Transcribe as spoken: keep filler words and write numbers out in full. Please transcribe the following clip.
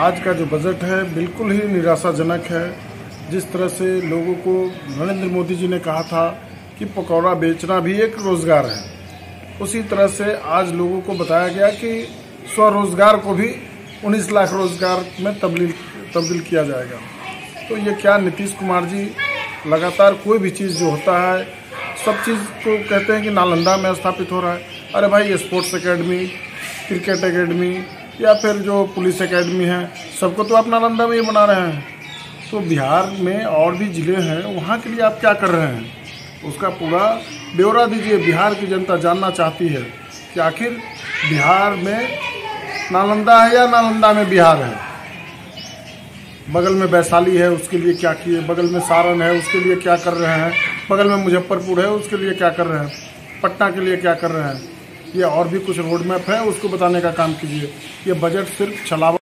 आज का जो बजट है बिल्कुल ही निराशाजनक है। जिस तरह से लोगों को नरेंद्र मोदी जी ने कहा था कि पकौड़ा बेचना भी एक रोज़गार है, उसी तरह से आज लोगों को बताया गया कि स्वरोजगार को भी उन्नीस लाख रोजगार में तब्दील तब्दील किया जाएगा। तो ये क्या नीतीश कुमार जी लगातार कोई भी चीज़ जो होता है सब चीज़ को कहते हैं कि नालंदा में स्थापित हो रहा है। अरे भाई, स्पोर्ट्स एकेडमी, क्रिकेट एकेडमी या फिर जो पुलिस एकेडमी है, सबको तो आप नालंदा में ही बना रहे हैं। तो बिहार में और भी ज़िले हैं, वहाँ के लिए आप क्या कर रहे हैं, उसका पूरा ब्यौरा दीजिए। बिहार की जनता जानना चाहती है कि आखिर बिहार में नालंदा है या नालंदा में बिहार है। बगल में वैशाली है, उसके लिए क्या किए, बगल में सारण है, उसके लिए क्या कर रहे हैं, बगल में मुजफ्फरपुर है, उसके लिए क्या कर रहे हैं, पटना के लिए क्या कर रहे हैं। ये और भी कुछ रोड मैप है, उसको बताने का काम कीजिए। ये बजट सिर्फ छलावा